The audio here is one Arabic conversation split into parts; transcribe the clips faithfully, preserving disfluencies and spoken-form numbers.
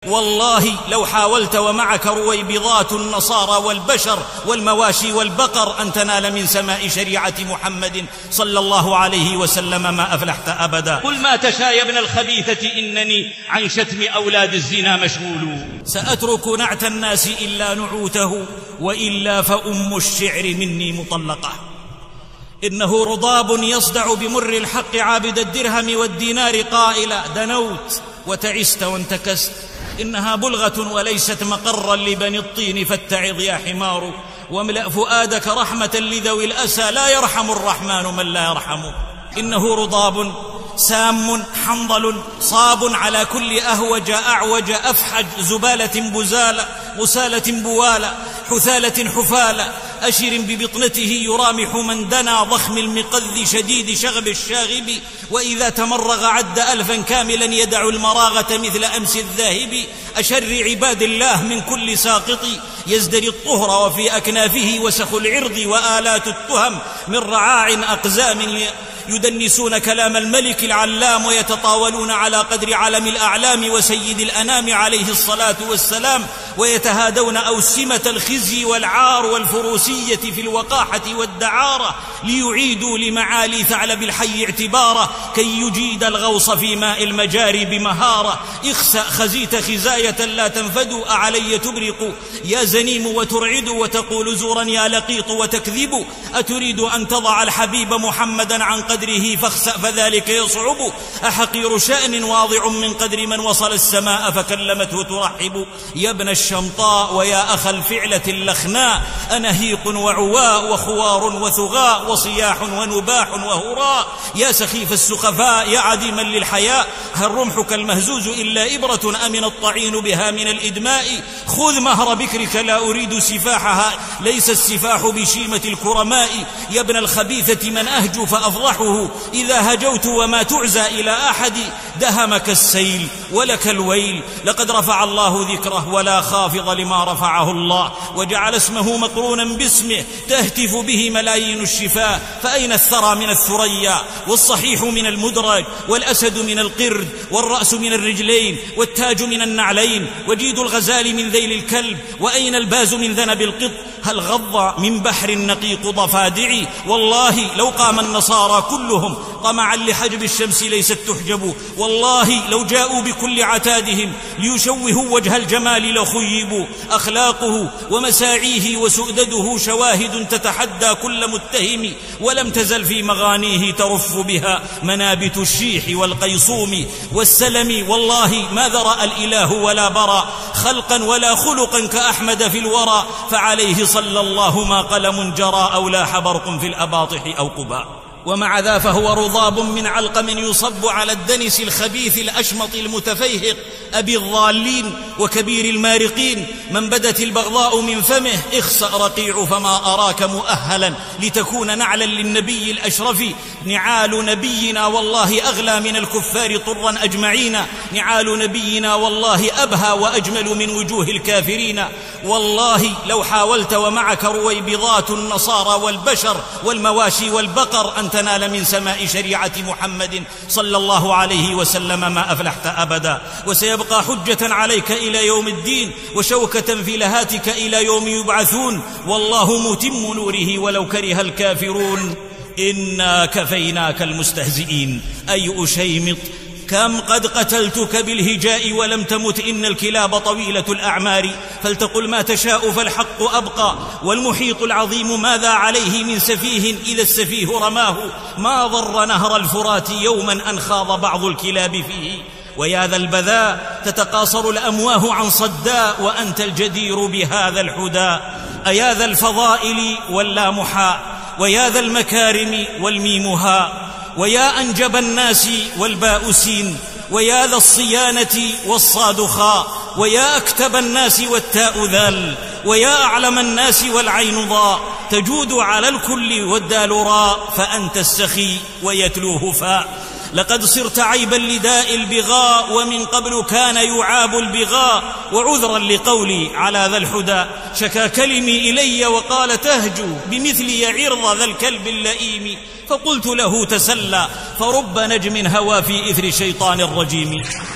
والله لو حاولت ومعك رويبضات النصارى والبشر والمواشي والبقر أن تنال من سماء شريعة محمد صلى الله عليه وسلم ما أفلحت أبدا. قل ما تشاء يا ابن الخبيثة إنني عن شتم أولاد الزنا مشغول. سأترك نعت الناس إلا نعوته وإلا فأم الشعر مني مطلقة. إنه رضاب يصدع بمر الحق عابد الدرهم والدينار قائلا دنوت وتعست وانتكست. إنها بلغة وليست مقرا لبني الطين فاتعظ يا حمار. واملأ فؤادك رحمة لذوي الأسى لا يرحم الرحمن من لا يرحم. إنه رضاب سام حنظل صاب على كل أهوج أعوج أفحج زبالة بزالة غسالة بوالة حثالة حفالة أشر ببطنته يرامح من دنا ضخم المقذ شديد شغب الشاغب. وإذا تمرغ عد ألفا كاملا يدع المراغة مثل أمس الذاهب. أشر عباد الله من كل ساقط يزدري الطهر وفي أكنافه وسخ العرض وآلات التهم من رعاع أقزام يدنسون كلام الملك العلام ويتطاولون على قدر علم الأعلام وسيد الأنام عليه الصلاة والسلام ويتهادون أوسمة الخزي والعار والفروسية في الوقاحة والدعارة ليعيدوا لمعالي ثعلب الحي اعتباره كي يجيد الغوص في ماء المجاري بمهارة. اخسأ خزيت خزاية لا تنفد أعلي تبرق يا زنيم وترعد وتقول زورا يا لقيط وتكذب. أتريد أن تضع الحبيب محمدا عن قدره فاخسأ فذلك يصعب. أحقير شأن واضع من قدر من وصل السماء فكلمته ترحب. يا ابن الشمطاء ويا أخ الفعلة اللخناء أنهيق وعواء وخوار وثغاء وصياح ونباح وهراء. يا سخيف السخفاء يا عديما للحياء هل رمحك المهزوز إلا إبرة أمن الطعين بها من الإدماء. خذ مهر بكرك لا أريد سفاحها ليس السفاح بشيمة الكرماء. يا ابن الخبيثة من أهجو فأفضحه إذا هجوت وما تعزى إلى أحد. دهمك السيل ولك الويل لقد رفع الله ذكره ولا خافض لما رفعه الله وجعل اسمه مقرونا باسمه تهتف به ملايين الشفاه. فأين الثرى من الثريا والصحيح من المدرج والأسد من القرد والرأس من الرجلين والتاج من النعلين وجيد الغزال من ذيل الكلب. وأين الباز من ذنب القط هل غض من بحر النقيق ضفادعي. والله لو قام النصارى كلهم طمعا لحجب الشمس ليست تحجب. والله لو جاءوا بكل عتادهم ليشوهوا وجه الجمال لخيبوا. أخلاقه ومساعيه وسؤدده شواهد تتحدى كل متهم ولم تزل في مغانيه ترف بها منابت الشيح والقيصوم والسلم. والله ما ذرأ الإله ولا برى خلقا ولا خلقا كأحمد في الورى. فعليه صلى الله ما قلم جرى أو لاح برق في الأباطح أو قباء. ومع ذا فهو رضاب من علقم يصب على الدنس الخبيث الأشمط المتفيهق أبي الضالين وكبير المارقين. من بدت البغضاء من فمه اخسأ رقيع فما أراك مؤهلا لتكون نعلا للنبي الأشرف. نعال نبينا والله أغلى من الكفار طرا أجمعين. نعال نبينا والله أبهى وأجمل من وجوه الكافرين. والله لو حاولت ومعك رويبضات النصارى والبشر والمواشي والبقر أن تنال من سماء شريعة محمد صلى الله عليه وسلم ما أفلحت أبدا. وسيبقى حجة عليك إلى يوم الدين وشوكة في لهاتك إلى يوم يبعثون. والله متم نوره ولو كره الكافرون. إنا كفيناك المستهزئين. أي أشيمط كم قد قتلتك بالهجاء ولم تمت إن الكلاب طويلة الأعمار. فلتقل ما تشاء فالحق أبقى والمحيط العظيم ماذا عليه من سفيه إذا السفيه رماه. ما ضر نهر الفرات يوما أن خاض بعض الكلاب فيه. ويا ذا البذاء تتقاصر الأمواه عن صداء وأنت الجدير بهذا الحداء. أيا ذا الفضائل واللامحاء ويا ذا المكارم والميمها ويا أنجب الناس والباء سين ويا ذا الصيانة والصاد خاء ويا أكتب الناس والتاء ذال ويا أعلم الناس والعين ضاء. تجود على الكل والدال راء فأنت السخي ويتلوه فاء. لقد صرت عيبا لداء البغاء ومن قبل كان يعاب البغاء. وعذرا لقولي على ذا الحدى شكا كلمي إلي وقال تهجو بمثلي عرض ذا الكلب اللئيم. فقلت له تسلى فرب نجم هوى في إثر شيطان الرجيم.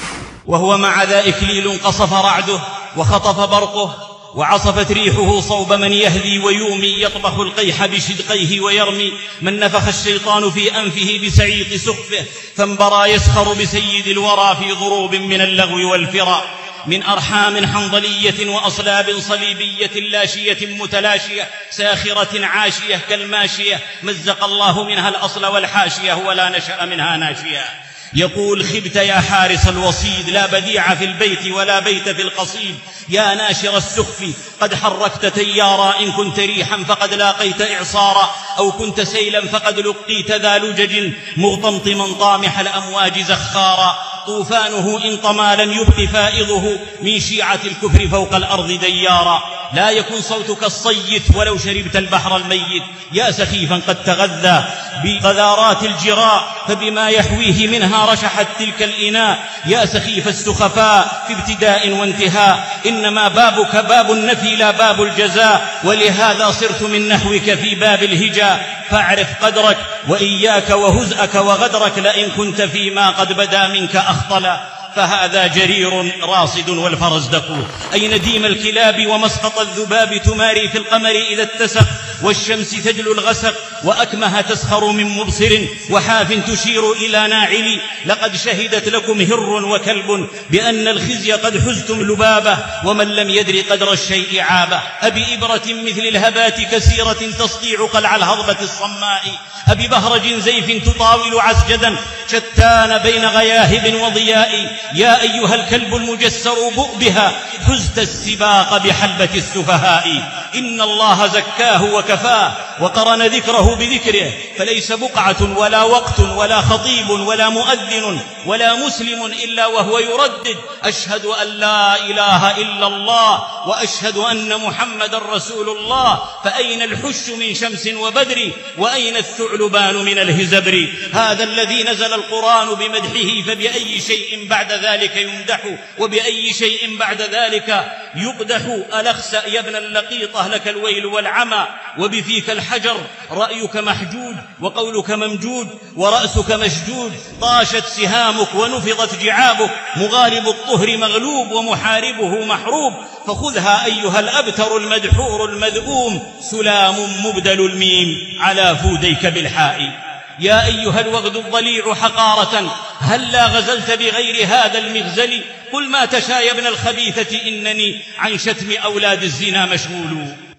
وهو مع ذا إكليل قصف رعده وخطف برقه وعصفت ريحه صوب من يهدي ويومي، يطبخ القيح بشدقيه ويرمي، من نفخ الشيطان في أنفه بسعيق سقفه، فانبرى يسخر بسيد الورى في ضروب من اللغو والفرا، من أرحام حنظلية وأصلاب صليبية لاشية متلاشية ساخرة عاشية كالماشية، مزق الله منها الأصل والحاشية ولا نشأ منها ناشية. يقول: خبت يا حارس الوصيد، لا بديع في البيت ولا بيت في القصيد، يا ناشر السخف قد حركت تيارا، إن كنت ريحا فقد لاقيت إعصارا، أو كنت سيلا فقد لقيت ذا لجج، مغطمطما طامح الأمواج زخارا، طوفانه إن طمى لم يبق فائضه، من شيعة الكفر فوق الأرض ديارا، لا يكن صوتك الصيت ولو شربت البحر الميت، يا سخيفا قد تغذى بقذارات الجراء، فبما يحويه منها رشحت تلك الإناء، يا سخيف السخفاء في ابتداء وانتهاء، إنما بابك باب النفي لا باب الجزاء، ولهذا صرت من نحوك في باب الهجاء، فاعرف قدرك وإياك وهزءك وغدرك، لئن كنت فيما قد بدا منك أخطلا، فهذا جرير راصد والفرزدق، أي نديم الكلاب ومسقط الذباب، تماري في القمر إذا اتسق، والشمس تجلو الغسق، وأكمه تسخر من مبصر، وحاف تشير إلى ناعل، لقد شهدت لكم هر وكلب بأن الخزي قد حزتم لبابه، ومن لم يدر قدر الشيء عابه، أبي إبرة مثل الهبات كسيرة تسطيع قلع الهضبة الصماء، أبي بهرج زيف تطاول عسجدا شتان بين غياهب وضياء، يا أيها الكلب المجسر بؤ بها، حزت السباق بحلبة السفهاء، إن الله زكاه وكفاه وقرن ذكره بذكره، فليس بقعة ولا وقت ولا خطيب ولا مؤذن ولا مسلم إلا وهو يردد: أشهد أن لا إله إلا الله وأشهد أن محمد رسول الله، فأين الحش من شمس وبدر، وأين الثعلبان من الهزبر، هذا الذي نزل القرآن بمدحه، فبأي شيء بعد ذلك يمدح، وبأي شيء بعد ذلك يقدح، ألخسأ يا ابن اللقيطة لك الويل والعمى، وبفيك الحجر رأيك محجود، وقولك ممجود، ورأسك مشجود، طاشت سهامك ونفضت جعابك، مغالب الطهر مغلوب ومحاربه محروب، فخذها أيها الأبتر المدحور المذؤوم، سلام مبدل الميم على فوديك بالحاء. يا أيها الوغد الضليع حقارة، هلا غزلت بغير هذا المغزل، قل ما تشاء يا ابن الخبيثة، إنني عن شتم أولاد الزنا مشغول.